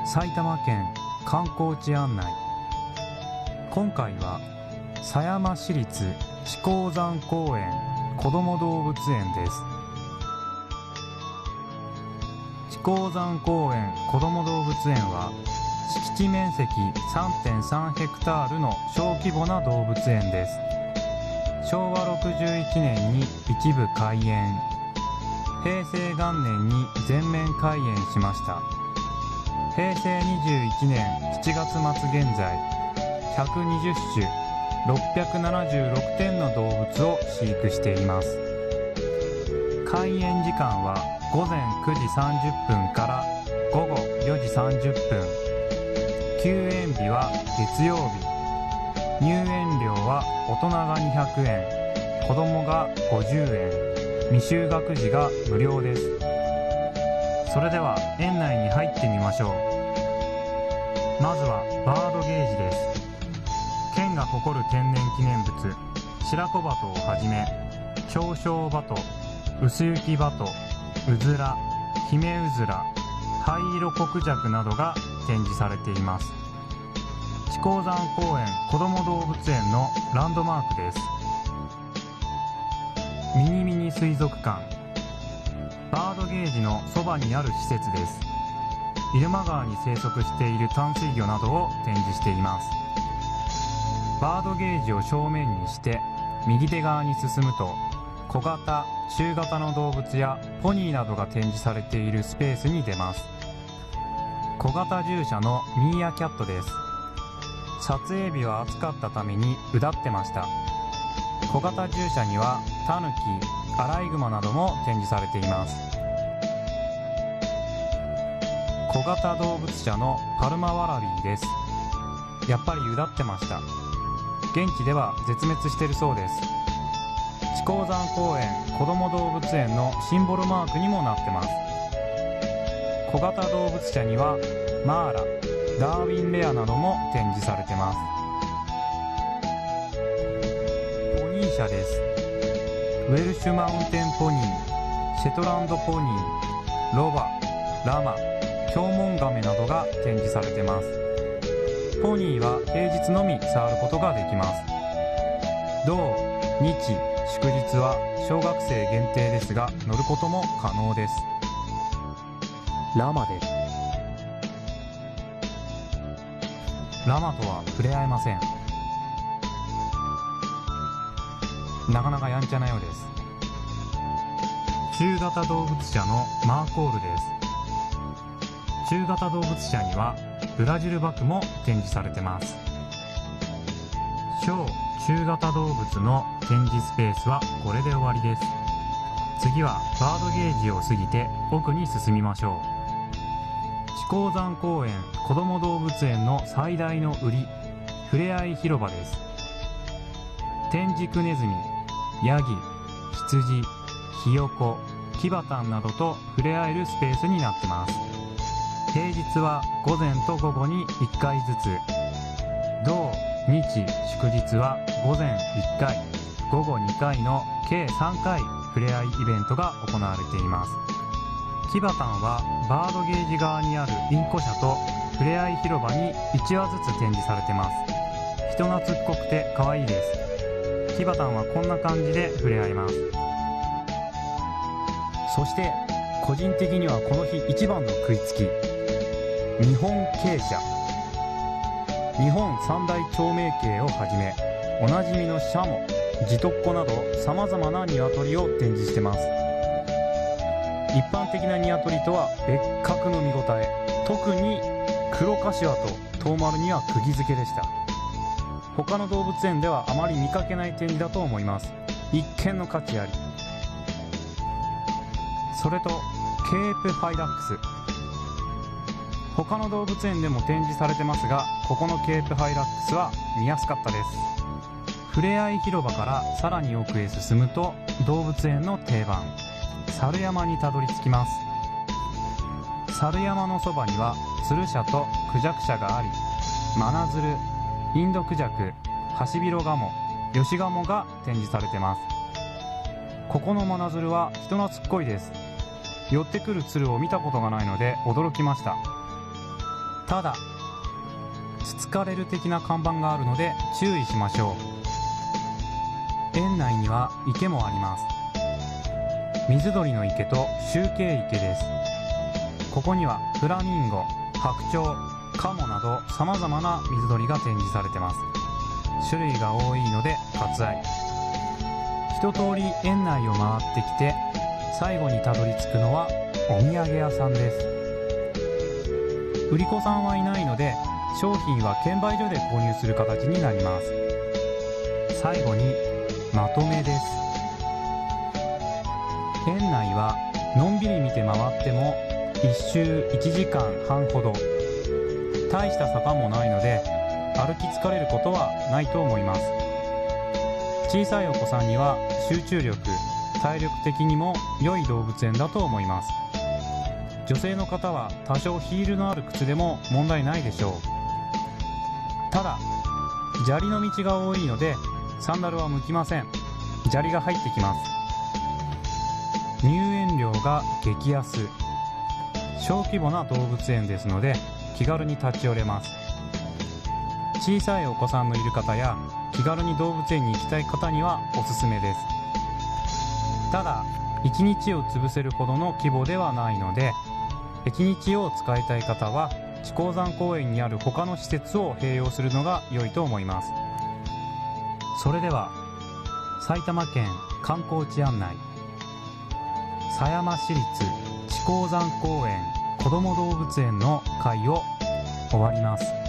埼玉県観光地案内。今回は狭山市立智光山公園こども動物園です。智光山公園こども動物園は敷地面積 3.3 ヘクタールの小規模な動物園です。昭和61年に一部開園、平成元年に全面開園しました。平成21年7月末現在、120種676点の動物を飼育しています。開園時間は午前9時30分から午後4時30分。休園日は月曜日。入園料は大人が200円、子供が50円、未就学児が無料です。それでは園内に入ってみましょう。まずはバードゲージです。県が誇る天然記念物白子鳩をはじめ、長小鳩、薄雪鳩、うずら、ヒメウズラ、灰色コクジャクなどが展示されています。智光山公園こども動物園のランドマークです。ミニミニ水族館、バードゲージのそばにある施設です。入間川に生息している淡水魚などを展示しています。バードゲージを正面にして右手側に進むと、小型、中型の動物やポニーなどが展示されているスペースに出ます。小型獣舎のミーアキャットです。撮影日は暑かったためにうだってました。小型獣舎にはタヌキ、アライグマなども展示されています。小型動物舎のパルマワラビーです。やっぱりうだってました。現地では絶滅しているそうです。智光山公園こども動物園のシンボルマークにもなってます。小型動物舎にはマーラ、ダーウィンレアなども展示されてます。ポニー舎です。ウェルシュマウンテンポニー、シェトランドポニー、ロバ、ラマ、ヒョウモンガメなどが展示されてます。ポニーは平日のみ触ることができます。土日祝日は小学生限定ですが乗ることも可能です。ラマです。ラマとは触れ合えません。なかなかやんちゃなようです。中型動物舎のマーコールです。中型動物舎にはブラジルバクも展示されてます。小中型動物の展示スペースはこれで終わりです。次はバードゲージを過ぎて奥に進みましょう。智光山公園こども動物園の最大の売り、ふれあい広場です。テンジクネズミ、ヤギ、羊、ヒヨコ、キバタンなどと触れ合えるスペースになってます。平日は午前と午後に1回ずつ、土日祝日は午前1回午後2回の計3回ふれあいイベントが行われています。キバタンはバードゲージ側にあるインコ舎とふれあい広場に1羽ずつ展示されてます。人懐っこくて可愛いです。キバタンはこんな感じで触れ合います。そして個人的にはこの日一番の食いつき、日本鶏舎。日本三大長命鶏をはじめ、おなじみのシャモ、ジトッコなど様々な鶏を展示してます。一般的な鶏とは別格の見応え、特に黒柏とトウマルには釘付けでした。他の動物園ではあまり見かけない展示だと思います。一見の価値あり。それとケープハイラックス、他の動物園でも展示されてますが、ここのケープハイラックスは見やすかったです。ふれあい広場からさらに奥へ進むと動物園の定番、猿山にたどり着きます。猿山のそばにはツル舎とクジャク舎があり、マナズル、インドクジャク、ハシビロガモ、ヨシガモが展示されてます。ここのマナズルは人懐っこいです。寄ってくる鶴を見たことがないので驚きました。 ただつつかれる的な看板があるので注意しましょう。園内には池もあります。水鳥の池と集景池です。ここにはフラミンゴ、白鳥、カモなど様々な水鳥が展示されてます。種類が多いので割愛。一通り園内を回ってきて最後にたどり着くのはお土産屋さんです。売り子さんはいないので商品は券売所で購入する形になります。最後にまとめです。園内はのんびり見て回っても1周1時間半ほど、大した坂もないので歩き疲れることはないと思います。小さいお子さんには集中力、体力的にも良い動物園だと思います。女性の方は多少ヒールのある靴でも問題ないでしょう。ただ砂利の道が多いのでサンダルは向きません。砂利が入ってきます。入園料が激安、小規模な動物園ですので気軽に立ち寄れます。小さいお子さんのいる方や気軽に動物園に行きたい方にはおすすめです。ただ1日を潰せるほどの規模ではないので、1日を使いたい方は智光山公園にある他の施設を併用するのが良いと思います。それでは埼玉県観光地案内、狭山市立智光山公園こども動物園の会を終わります。